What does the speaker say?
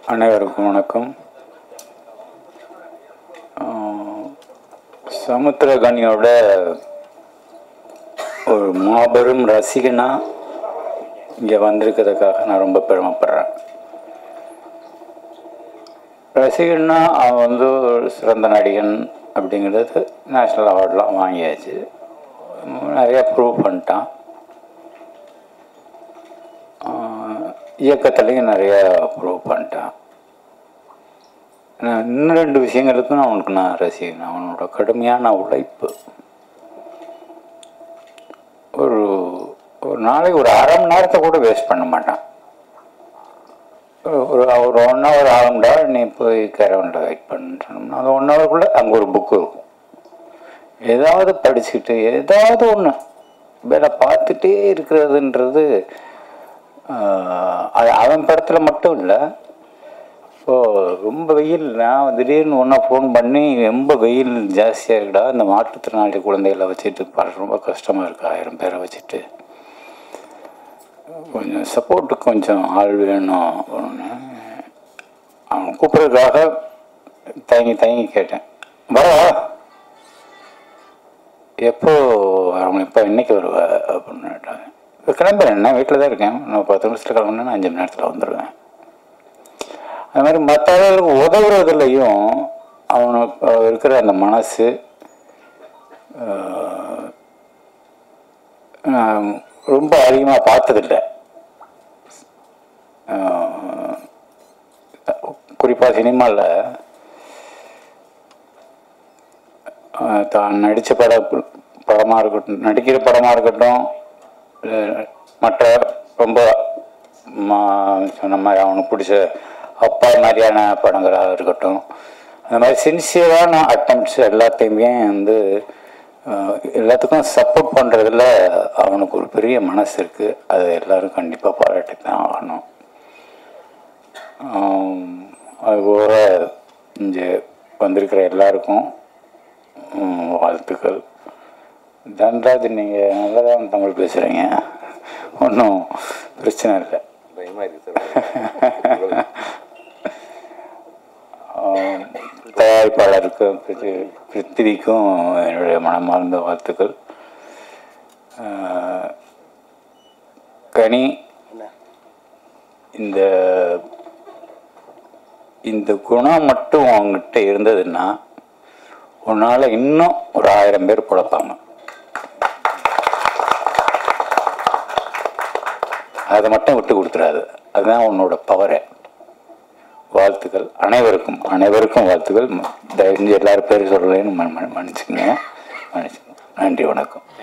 அனைவருக்கும் வணக்கம். சமுத்திரகனியோட ஒரு மாபெரும் ரசிகனா இங்கே வந்திருக்கிறதுக்காக நான் ரொம்ப பெருமைப்படுறேன். ரசிகன்னா அவன் வந்து ஒரு சிறந்த நடிகன் அப்படிங்கிறது நேஷ்னல் அவார்டெலாம் வாங்கியாச்சு, நிறையா ப்ரூவ் பண்ணிட்டான். இயக்கத்துலேயும் நிறையா ப்ரூவ் பண்ணிட்டான். இன்னும் 2 விஷயங்களுக்கும் அவனுக்கு நான் ரசிகன். அவனோட கடுமையான உழைப்பு. ஒரு நாளைக்கு ஒரு அரை மணி நேரத்தை கூட வேஸ்ட் பண்ண மாட்டான். ஒரு 1 ஹவர் ஆகும்டா நீ போய் கேரவனில் வெயிட் பண்ணுன்னு சொன்னோம்னா அந்த 1 ஹவருக்குள்ளே அங்கே ஒரு புக்கு இருக்கும். ஏதாவது படிச்சுக்கிட்டு ஏதாவது ஒன்று வேலை பார்த்துட்டே இருக்கிறதுன்றது அது அவன் படத்தில் மட்டும் இல்லை. ரொம்ப வெயில், நான் திடீர்னு ஒன்றா ஃபோன் பண்ணி ரொம்ப வெயில் ஜாஸ்தியாக இருக்குடா, இந்த மாற்றுத்திறனாளி குழந்தைகளை வச்சுட்டு ரொம்ப கஷ்டமாக இருக்குது, 1000 பேரை வச்சுட்டு கொஞ்சம் சப்போர்ட்டுக்கு கொஞ்சம் ஆள் வேணும் ஒன்று. அவன் கூப்பிட்றதுக்காக தயங்கி கேட்டேன், வா எப்போ அவன் இப்போ இன்னைக்கு வருவ அப்படின்னு கேட்டாங்க. இப்போ கிளம்புறேன், நான் வீட்டில் தான் இருக்கேன், நான் 10 நிமிஷத்தில் கிளம்புனா 5 மணி நேரத்தில் வந்துடுவேன். அது மாதிரி மற்றவர்களுக்கு உதவுறதுலையும் அவனுக்கு இருக்கிற அந்த மனசு ரொம்ப அதிகமாக பார்த்ததில்லை. குறிப்பாக சினிமாவில் தான் நடித்த படமாக இருக்கட்டும், நடிக்கிற படமாக இருக்கட்டும், மற்ற ரொம்ப சொன்ன மாதிரி அவனுக்கு பிடிச்ச அப்பா மாதிரியான படங்களாக இருக்கட்டும், அந்த மாதிரி சின்சியரான அட்டம்ப்ட்ஸ் எல்லாத்தையுமே வந்து எல்லாத்துக்கும் சப்போர்ட் பண்ணுறதுல அவனுக்கு ஒரு பெரிய மனசு இருக்குது. அது எல்லோரும் கண்டிப்பாக பாராட்டி தான் ஆகணும். அதுபோல் இங்கே வந்திருக்கிற எல்லாருக்கும் வாழ்த்துக்கள். தன்ராஜ், நீங்கள் நல்லா தான் தமிழ் பேசுகிறீங்க, ஒன்றும் பிரச்சனை இல்லை. பயமாக இருக்குது சார். தயாரிப்பாளருக்கும் பிருத்திவிக்கும் என்னுடைய மனமார்ந்த வாழ்த்துக்கள். கனி, இந்த குணம் மட்டும் அவங்ககிட்ட இருந்ததுன்னா உன்னால் இன்னும் ஒரு 1000 பேர் பிழைப்பாங்க. அதை மட்டும் விட்டு கொடுத்துடாது, அதுதான் உன்னோட பவரை. வாழ்த்துக்கள் அனைவருக்கும் வாழ்த்துக்கள். தயவு செஞ்சு எல்லாரும் பேர் சொல்கிறேன்னு மன்னிச்சுக்கங்க. நன்றி, வணக்கம்.